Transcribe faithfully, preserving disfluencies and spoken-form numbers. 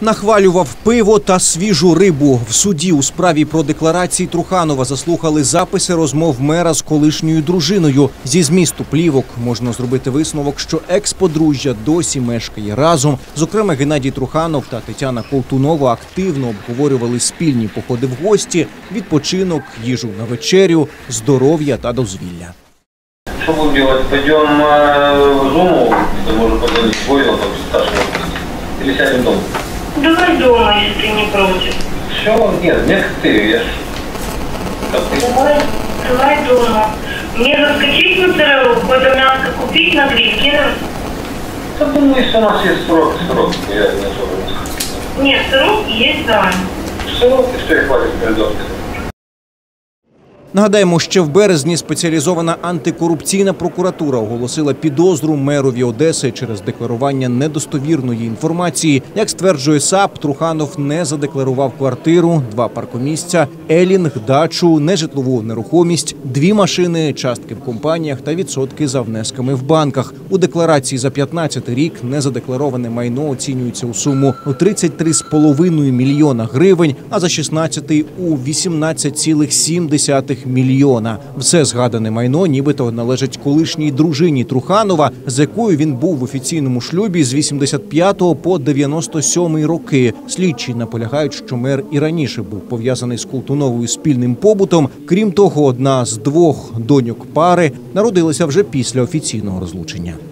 Нахвалював пиво та свіжу рибу. В суді у справі про декларації Труханова заслухали записи розмов мера з колишньою дружиною. Зі змісту плівок можна зробити висновок, що екс-подружжя досі мешкає разом. Зокрема, Геннадій Труханов та Тетяна Колтунова активно обговорювали спільні походи в гості, відпочинок, їжу на вечерю, здоров'я та дозвілля. Что будем делать? Пойдем в зону, где можно позвонить воинам, там, старшим, или сядем дома? Давай дома, если ты не против. Все, нет, нет, ты, я ж... Как ты? Давай, давай дома. Мне заскочить на ЦРУ, какое-то мяско купить на гриль, кинуть? Да, думаю, если у нас есть срок, срок, я не особо не скажу. Нет, срок есть, да. Срок, и что, и хватит передохнуть. Нагадаємо, ще в березні спеціалізована антикорупційна прокуратура оголосила підозру мерові Одеси через декларування недостовірної інформації. Як стверджує САП, Труханов не задекларував квартиру, два паркомісця, елінг, дачу, нежитлову нерухомість, дві машини, частки в компаніях та відсотки за внесками в банках. У декларації за п'ятнадцятий рік незадеклароване майно оцінюється у суму у тридцять три з половиною мільйона гривень, а за шістнадцятий – у вісімнадцять цілих сім десятих мільйона. Все згадане майно нібито належить колишній дружині Труханова, з якою він був в офіційному шлюбі з вісімдесят п'ятого по дев'яносто сьомий роки. Слідчі наполягають, що мер і раніше був пов'язаний з Колтуновою спільним побутом. Крім того, одна з двох доньок пари народилася вже після офіційного розлучення.